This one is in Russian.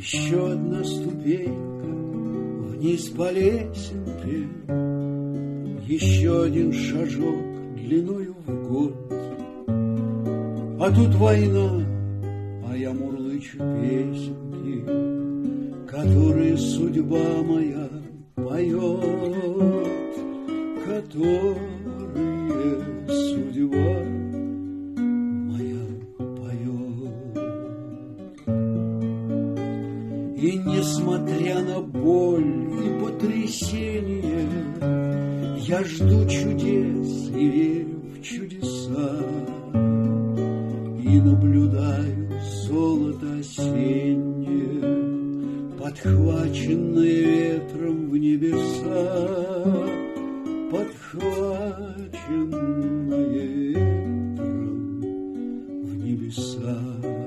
Еще одна ступенька вниз по лесенке, еще один шажок длиною в год. А тут война, а я мурлычу песенки, которые судьба моя поет, которые судьба моя поет. И несмотря на боль и потрясение, я жду чудес и верю в чудеса, и наблюдаю золото осеннее, подхваченное ветром в небеса, подхваченное ветром в небеса.